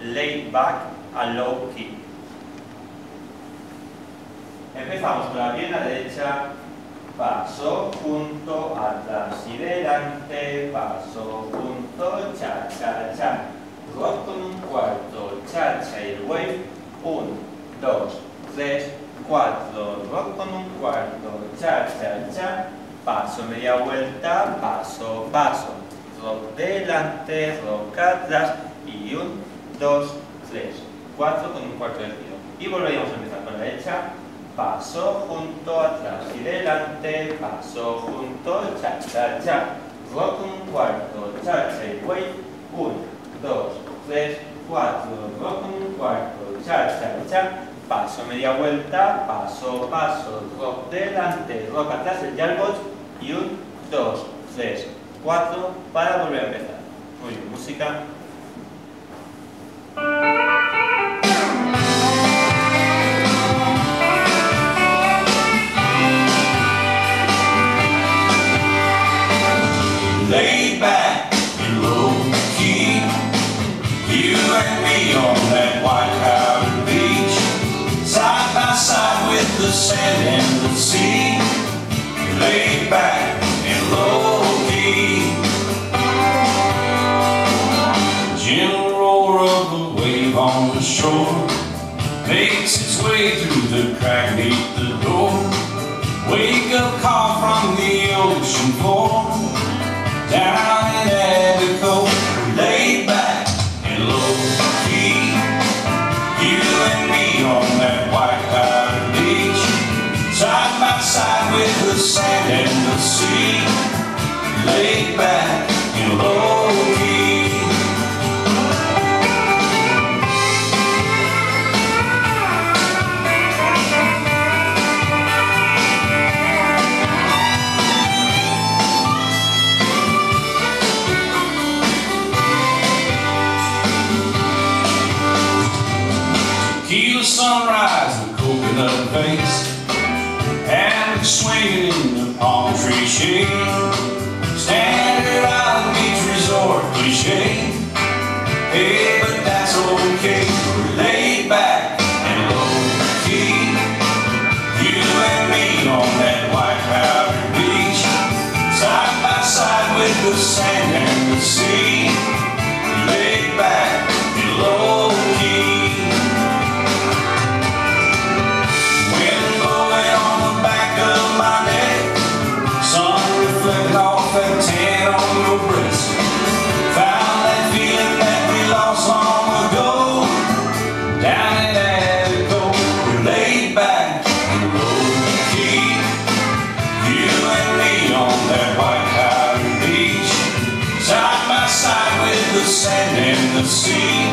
laid back and low key. Empezamos con la pierna derecha, paso, junto, atrás y delante, paso, junto, cha, cha, cha. Rock con un cuarto, cha, cha y el wave. 1, 2, 3, 4. Rock con un cuarto, cha, cha, cha. Paso, media vuelta, paso, paso. Rock delante, rock atrás. Y 1, 2, 3, 4 con un cuarto de giro. Y volveríamos a empezar con la derecha. Paso, junto, atrás y delante, paso, junto, cha, cha, cha. Rock con un cuarto, cha, cha y wave. 1, 2, 3, 4. Rock con un cuarto, cha, cha, cha. Paso, media vuelta, paso, paso. Rock delante, rock atrás, el jukebox. Y 1, 2, 3, 4 para volver a empezar. Muy bien, música. Laid back and low key, you and me on that white powder beach, side by side with the sand and the sea. Laid back and low key, gentle roar of the wave on the shore makes its way through the crack beneath the door. Wake up call from the ocean floor. Down in Abaco, laid back and low key, you and me on that white powder beach, side by side with the sand and the sea. Laid back and low key. Tequila sunrise, the coconut face, and swinging in the palm tree shade. Standard Island Beach Resort cliche. Hey, but that's okay. We're laid back and low key, you and me on that white powder beach, side by side with the sand and the sea. Laid back and low key. Sand and the sea.